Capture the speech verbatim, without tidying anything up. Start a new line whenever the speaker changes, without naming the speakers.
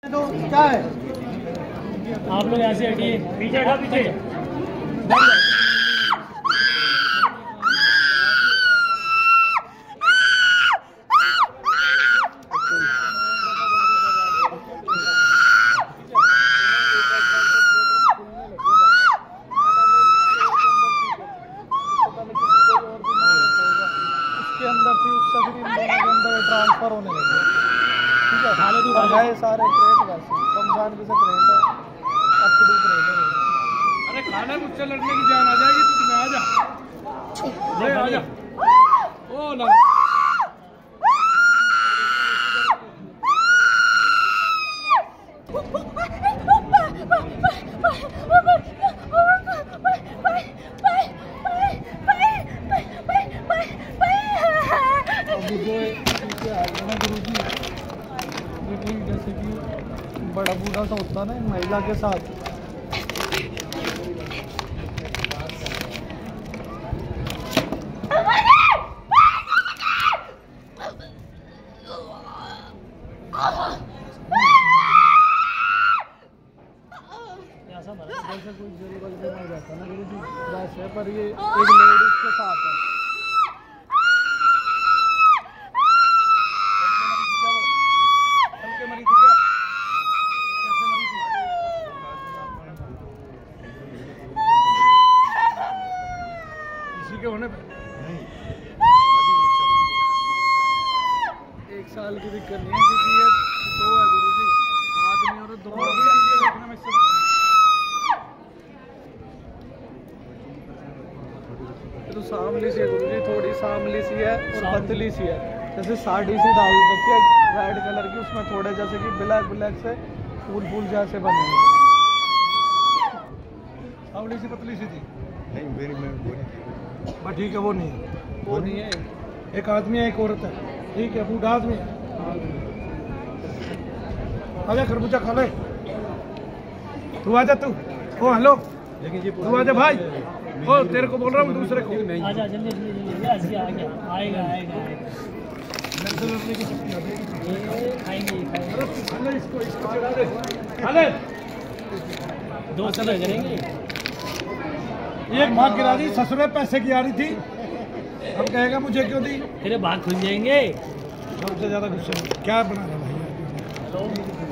तो क्या है,
आप लोग ऐसे हटिए, पीछे हटो, पीछे
उसके अंदर थी, उस सफरी के अंदर ट्रांसफर होने लगे। ठीक है, गए सारे ट्रेड वैसे शमशान भी से ट्रेड है, अब शुरू ट्रेड है।
अरे खाना मुझसे लड़ने की जान आ जाएगी तुझमें, आ जा ले आ जा। ओ ना
जैसे कि बड़ा बूढ़ा सा होता ना महिला के साथ, जैसे कोई जरूरत में मर जाता ना गुरुजी वैसे, पर ये एक लेडीज के साथ है।
इसी के होने पे
एक साल की दिक्कत नहीं है, क्योंकि ये दो है गुरुजी, आदमी और दो देखने में इससे तो सामली सी है गुरुजी, थोड़ी सामली सी है और पतली सी है, जैसे साड़ी सी डाल रखी है रेड कलर की, उसमें थोड़े जैसे कि ब्लैक ब्लैक से फूल फूल जैसे बने हैं।
सावली सी पतली सी थी
नहीं मेरी मैं
बस ठीक है, वो नहीं है,
वो नहीं है,
एक आदमी है एक औरत है, ठीक है, बूढ़ा आदमी है। आजा खरबूजा खा ले, तू आजा तू, ओ हेलो,
लेकिन ये
तू आजा भाई, ओ तेरे को बोल रहा हूँ दूसरे को।
आजा जल्दी जल्दी जल्दी, आज आ गया, आएगा आएगा आएगा,
लड़ने की शक्ति आ जाएगी।
ये खाएंगे खाएंगे,
खा ले इसको, इसको चढ़ा दे, खा ले।
दो तरह करेंगे।
एक माँ गिरा दी, ससुरे पैसे की आ रही थी, अब कहेगा मुझे क्यों दी।
तेरे भाग खुल जाएंगे।
सबसे ज्यादा गुस्से में क्या बना रहा भाई।